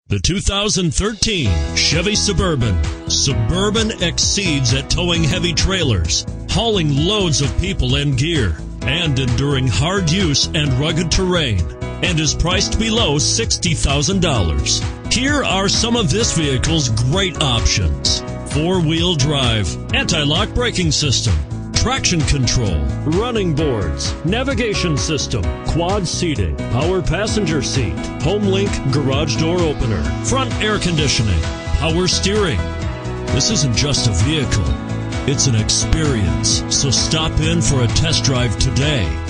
The 2013 Chevy Suburban. Suburban exceeds at towing heavy trailers, hauling loads of people and gear, and enduring hard use and rugged terrain, and is priced below $60,000. Here are some of this vehicle's great options: four-wheel drive, anti-lock braking system, traction control, running boards, navigation system, quad seating, power passenger seat, HomeLink garage door opener, front air conditioning, power steering. This isn't just a vehicle, it's an experience. So stop in for a test drive today.